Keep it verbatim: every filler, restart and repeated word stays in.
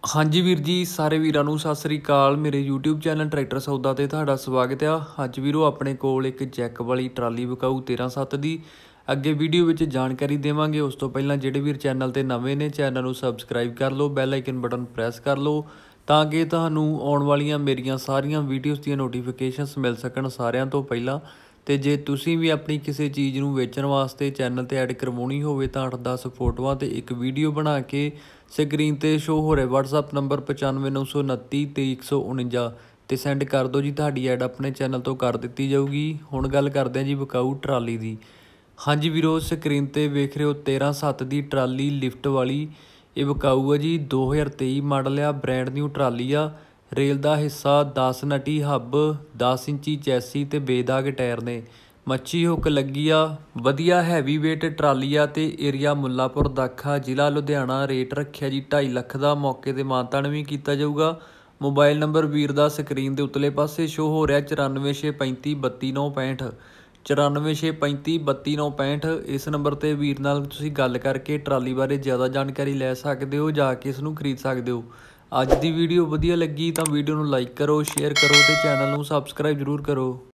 हाँ जी वीर जी, सारे वीरां नूं सत श्री अकाल। मेरे यूट्यूब चैनल ट्रैक्टर सौदा ते तुहाडा स्वागत आ। अज वीरो अपने कोल एक जैक वाली ट्राली विकाऊ तेरह सत्त दी अगे वीडियो विच जानकारी देवांगे। उस तो पहलां जिहड़े वीर चैनल ते नवें ने चैनल नूं सबसक्राइब कर लो, बैल आइकन बटन प्रैस कर लो तां कि तुहानूं आउण वालीआं मेरीआं सारीआं वीडियोज़ दीआं नोटिफिकेशनस मिल सकण सारिआं तो पहिलां। तो जे तुसीं भी अपनी किसी चीज़ नूं वेचण वास्ते चैनल ते ऐड करवाउणी होवे तां अठ दस फोटोआं ते एक वीडियो बना के स्क्रीन ते शो हो रहे WhatsApp नंबर पचानवे नौ सौ उनती तेई एक सौ उणंजा ते सेंड कर दो जी। तुहाडी ऐड अपने चैनल तो कर दित्ती जाऊगी। हुण गल करदे हां जी विकाऊ ट्राली दी। हाँ जी वीरो, स्क्रीन ते वेख रहे हो तेरह सत्त दी ट्राली लिफ्ट वाली। ये विकाऊ है जी, दो हज़ार तेई मॉडल आ, ब्रैंड न्यू ट्राली आ। रेल का हिस्सा दस नटी हब, दस इंची चैसी ते बेदाग टायर ने। मच्छी हुक लगी आ, वधिया हैवी वेट ट्राली आ ते एरिया मुल्लापुर दाखा, जिला लुधियाना। रेट रखिया जी ढाई लख का, मौके ते मानतान भी किया जाऊगा। मोबाइल नंबर वीर का स्क्रीन के उतले पासे शो हो रहा चौरानवे छे पैंती बत्ती नौ पैंठ चौरानवे छे पैंती बत्ती नौ पैंठ। इस नंबर पर वीर नाल तुसीं गल करके ट्राली बारे ज़्यादा जानकारी लै सकते हो, जाके इसनूं खरीद सकते हो। अज की वीडियो वधिया लगी तो वीडियो नूं लाइक करो, शेयर करो तो चैनल नूं सबसक्राइब जरूर करो।